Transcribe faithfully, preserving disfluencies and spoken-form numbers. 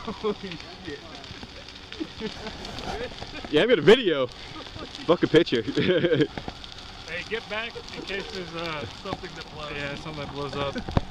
Holy shit. Yeah, I've got a video. Fuck a picture. Hey, get back in case there's uh, something that blows. Yeah, something that blows up.